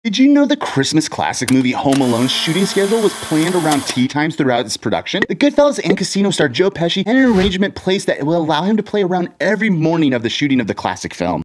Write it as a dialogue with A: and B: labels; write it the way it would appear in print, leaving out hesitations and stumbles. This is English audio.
A: Did you know the Christmas classic movie Home Alone's shooting schedule was planned around tea times throughout its production? The Goodfellas and Casino star Joe Pesci had an arrangement placed that will allow him to play around every morning of the shooting of the classic film.